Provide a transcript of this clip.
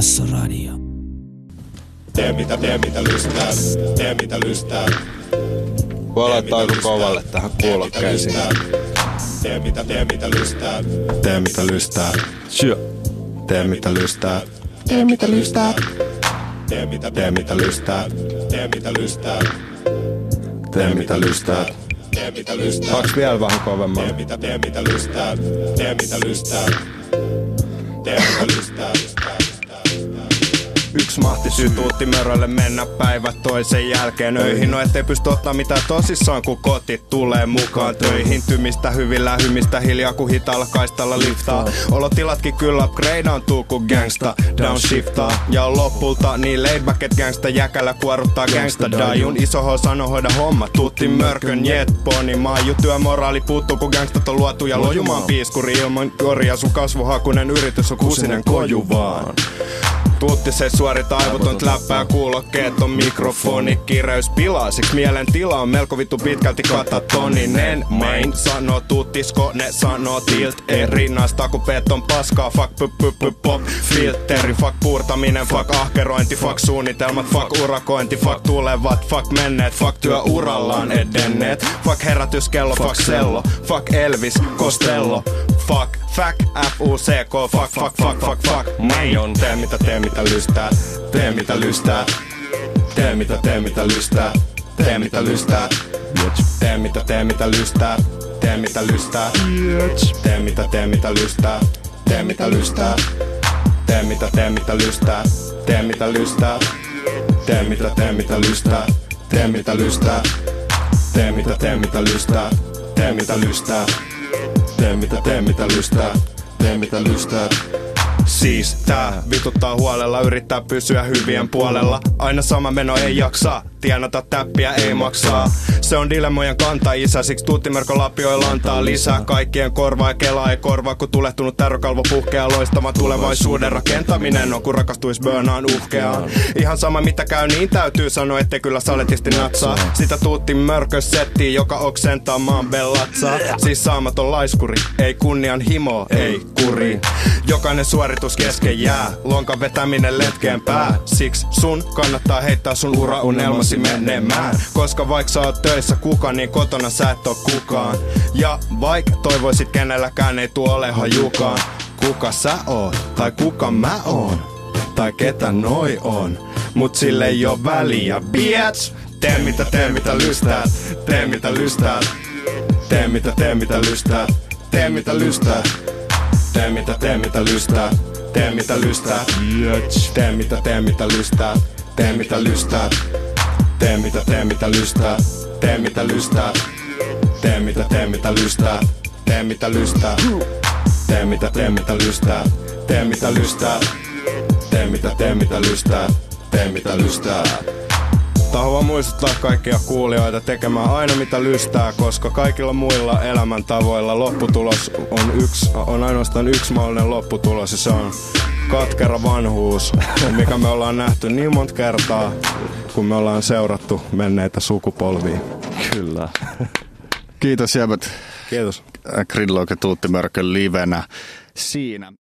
Basso Radio. Tee mitä lystää, tee mitä lystää. Voi laittaa aika kovalle tähän kuulokkeisiin. Tee mitä lystää, Tee mitä lystää. Syö. Tee mitä lystää. tee mitä lystää. Tee mitä lystää, tee mitä lystää. Tee mitä lystää. Tee mitä lystää. Saaks vielä vähän kovemmalle? Tee mitä lystää, tee mitä lystää. Tee mitä lystää. Yksi mahti syy tuuttimörölle mennä päivät toisen jälkeen öihin. No ettei pysty ottaa mitään tosissaan kun koti tulee mukaan töihin. Tymistä hyvillä hymistä hiljaa kun hitaalla kaistalla liftaa. Olotilatkin kyllä upgradeantuu kun gangsta downshiftaa. Ja on lopulta niin laidback et gangsta jäkällä kuoruttaa gangsta dajun. Iso H sano hoida homma tuutti mörkön jetponi maaju. Työmoraali puuttuu kun gangstat on luotu ja lojumaan piiskuri ilman korjaa. Sun kasvuhakunen yritys on kusinen koju vaan. Tuutti se suorita aivotonta läppää, kuulokkeet on mikrofoni, kireys pilaa, siksi mielentila on melko vittu pitkälti katatoninen. Main sanoo tuuttisko, ne sanoo tilt, ei rinnasta kun on paskaa, fuck pop filteri, fuck puurtaminen, fuck ahkerointi, fuck suunnitelmat, fuck urakointi, fuck tulevat, fuck menneet, fuck työurallaan edenneet, fuck herätyskello, fuck sello, fuck Elvis, Costello, fuck F-U-C-K, fuck, Majon. Tee mitä lystää, tee mitä lystää. Tee mitä lystää, tee mitä lystää. Tee mitä lystää, tee mitä lystää. Tee mitä lystää, tee mitä lystää. Tee mitä lystää, tee mitä lystää. Tee mitä lystää, tee mitä lystää. Tee mitä lystää, tee mitä lystää. Tee mitä lystää, tee mitä lystää. Siis tää vituttaa huolella, yrittää pysyä hyvien puolella. Aina sama meno ei jaksaa, tienata täppiä ei maksaa. Se on dilemmojen kanta-isä, siksi tuuttimerkon lapioilla antaa lisää. Kaikkien korvaa ja kelaa ei korvaa, kun tulehtunut tärrokalvo puhkeaa. Loistava tulevaisuuden rakentaminen on, kun rakastuis burnaan uhkeaan. Ihan sama mitä käy, niin täytyy sanoa, ettei kyllä saletisti natsaa. Sitä tuuttimörkös settii, joka oksentaa maan bellatsaa. Siis saamaton laiskuri, ei kunnian himo, ei kuri. Jokainen suoritus kesken jää, lonkan vetäminen letkeen pää. Siksi sun kannattaa heittää sun uraunelmasi menemään. Koska vaikka sä oot töissä kuka, niin kotona sä et oo kukaan. Ja vaik toivoisit kenelläkään ei tuu ole hajukaan. Kuka sä oot, tai kuka mä oon, tai ketä noi on, mut sille ei oo väliä, bitch. Tee mitä lystäät, tee mitä lystäät. Tee mitä lystäät, tee mitä lystäät. Tee mitä lystää, tee mitä lystää. Tee mitä lystää, tee mitä lystää. Tee mitä lystää, tee mitä lystää. Tee mitä lystää, tee mitä lystää. Tee mitä lystää, tee mitä lystää. Tee mitä lystää, tee mitä lystää. Haluan muistuttaa kaikkia kuulijoita tekemään aina mitä lystää, koska kaikilla muilla elämäntavoilla lopputulos on ainoastaan yksi mahdollinen lopputulos, ja se on katkera vanhuus, mikä me ollaan nähty niin monta kertaa, kun me ollaan seurattu menneitä sukupolvia. Kyllä. Kiitos jäbät. Kiitos. Gridlock ja Tuuttimörkön livenä siinä.